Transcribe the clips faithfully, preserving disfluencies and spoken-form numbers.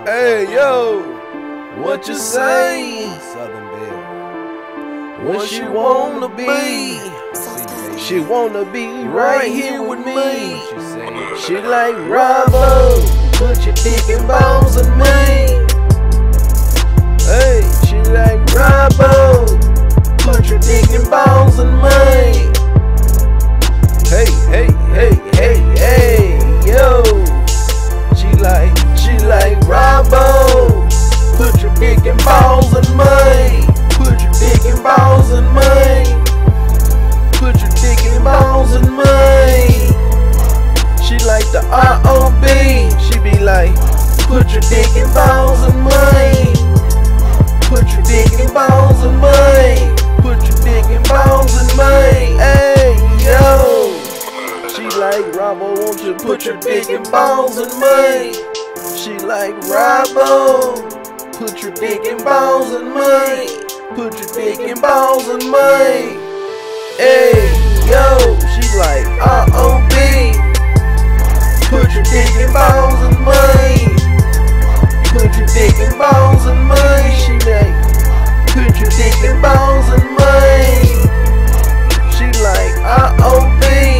Hey yo, what you say? Southern Belle. What she wanna be? She wanna be right here with me. She like Robbo, put your dick and balls in me. Hey, she like Robbo, put your dick and balls in me. Hey, hey, hey, hey, hey, yo. She like, she like Robbo, put your dick and balls in me. Put your dick and balls in me. Put your dick and balls in me. She like the R O B. She be like, put your dick and balls in me. Put your dick and balls in me. Put your dick and balls in me. Hey, yo. She like, Robbo, won't you put your dick and balls in me? She like, Robbo, put your dick and balls in me. Put your dick and balls in me. Hey, yo, she like R O B. Put your dick and balls in me. Put your dick and balls in me. She like, put your dick and balls in me. She like R O B.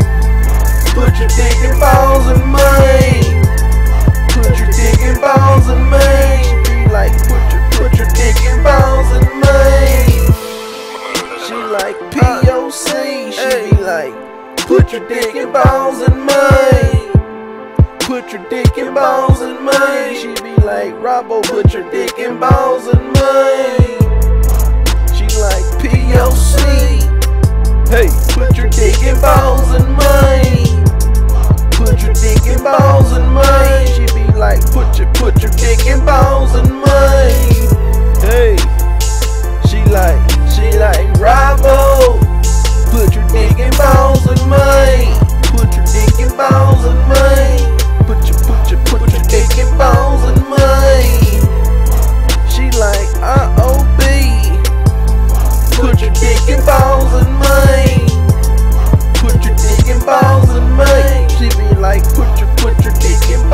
Put your dick and balls in me. Put your dick and balls in me. She be like, put your, put your dick and balls in me. She like P O C. She be like, put your dick and balls in me. Put your dick and balls in me. She be like, Robbo, put your dick and balls in me. She like P O C. Hey, put your dick and balls in me. Put your dick and balls in me. She be like, put your, put your dick and balls in me. Hey, she like, she like Robbo, put your dick and balls in me. Put your dick and balls in me. Put your, put your, put your dick and balls in me. She like R O B. Put your dick and balls in me. Put your dick and balls in me. She be like, put your, put your dick and